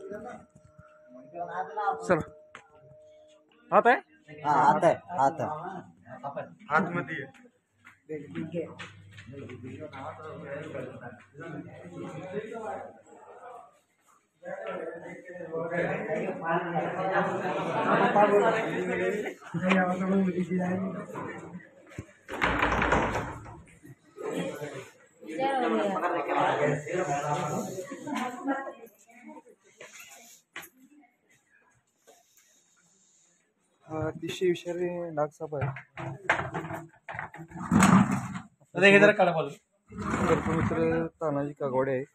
चला हात आहे हात आहे हात हात मध्ये अतिशय विषारी नागसाप आहे. मित्र तानाजी कागवाडे आहे.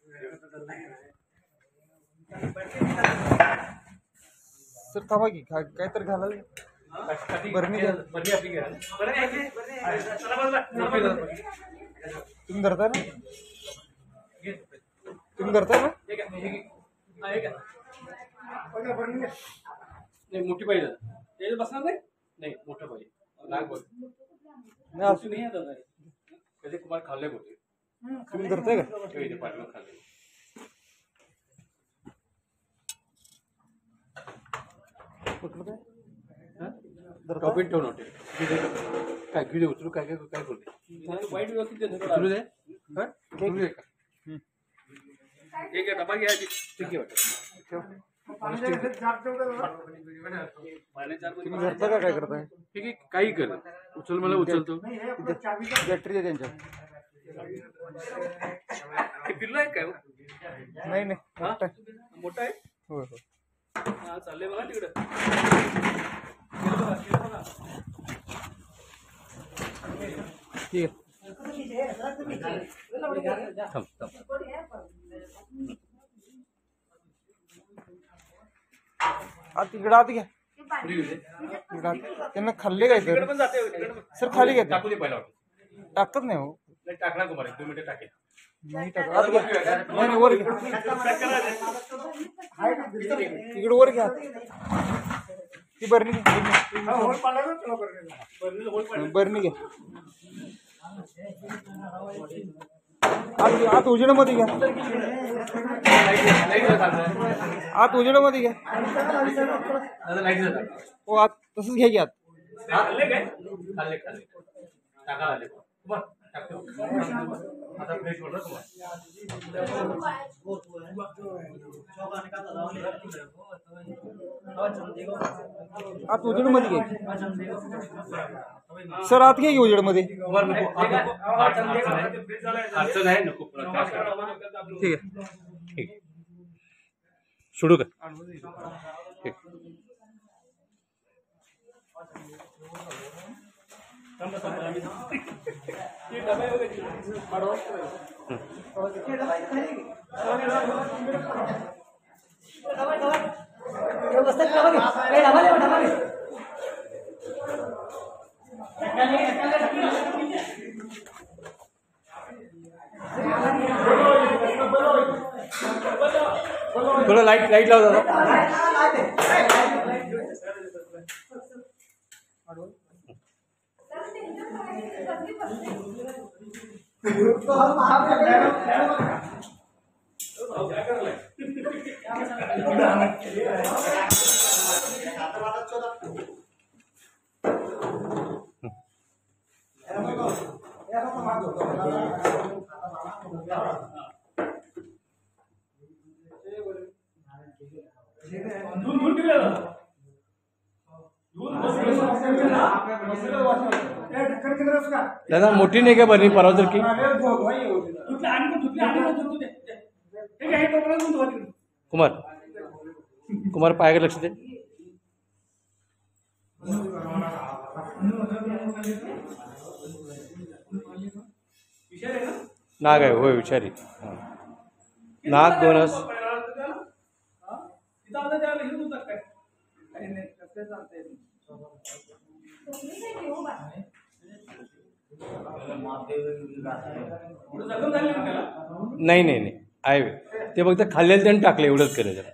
सर थांबा की काय तर घालाल बरणी घ्या. तुम्ही धरताय ना नाही मोठी पाहिजे ते बसणार नाही मोठं पाहिजे नाग बोल नाही असू नाही आता कधी कुमार खाल्ले होते तुम्ही धरताय का पाठवून खाल्ले कुठलं काय टॉपिक ठेवून होते काय गिडे उचलू काय काय काय बोलते वाईट व्यवस्थित उचलू दे एक डबा घ्या ठीक आहे तुम्ही धरता का काय करताय ठीक आहे काही कर उचल मला उचलतो बॅटरी आहे त्यांच्या पिल्लो आहे काय नाही मोठा आहे हो हो हा चाललंय बघा तिकडं ठीक आहे तिकडं आत घ्या त्यांना खाल्ले काय सर खाली घ्या टाकू दे पहिला टाकत नाही हो टाकणार तुम्हाला 2 मिनिटं टाकेल नाही टाकत आत घ्या नाही वर घ्या तिकडे वर घ्या ती बरणी घ्या बरणी घ्या आत उजेडामध्ये घ्या आत उजेडामध्ये घ्या हो आत तसंच घ्या की आत आत उजेडामध्ये घ्या सर आत घ्या की उजेडामध्ये ठीक आहे ठीक सुरू कर ठीक थोडं लाईट लाव दादा दादा मोठी नाही का बरणी परवा तर की कुमार पायाकडे लक्ष दे नाग आहे होय विचारी नाग दोनच नाही नाही नाही आहे ते फक्त खाल्लेलं त्यानं टाकले एवढंच करायचं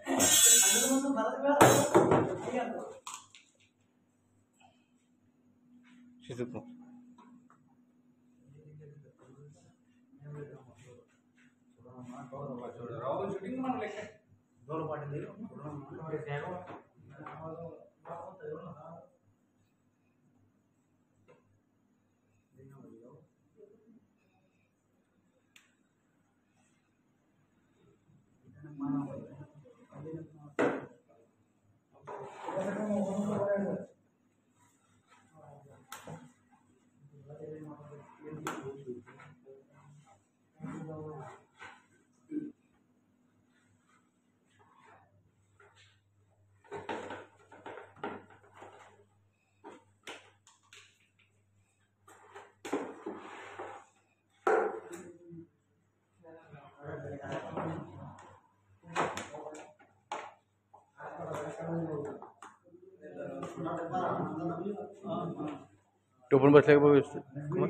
टोपण बसल्या का बघ व्यवस्थित.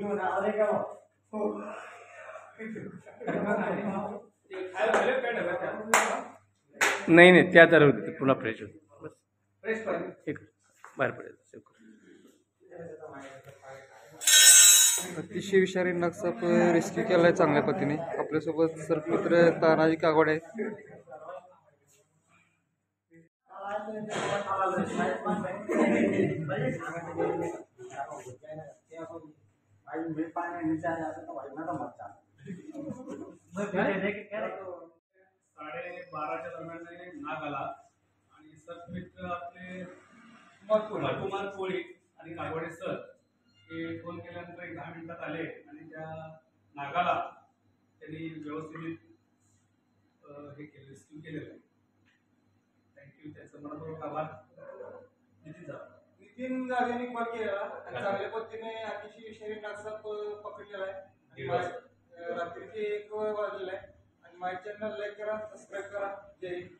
नाही नाही त्या जरा होते पुन्हा फ्रेश होते. बस एक बाहेर पडायचं. अतिशय विषारी नक्षप रेस्क्यू केलाय चांगल्या पद्धतीने. आपल्यासोबत सर्पमित्र तानाजी कागवाड आहे. बाराच्या दरम्यान नाग आला आणि सर्पमित्र आपले कुमार कोळी आणि कागवाडे सर हे फोन केल्यानंतर 10 मिनिटात आले आणि त्या नागाला त्यांनी व्यवस्थित हे केलं, रेस्क्यू केलेलं आहे. थँक्यू, त्याचं मनपूर्वक आभार. नितीन गाजेंनी कॉल केलेला आणि चांगल्या पद्धतीने अतिशय विषारी नक्षप पकडलेला आहे. रात्रीचे 1 वाजलेला आहे आणि माझ्या चॅनल लाईक करा, सबस्क्राईब करा. जय हिंद.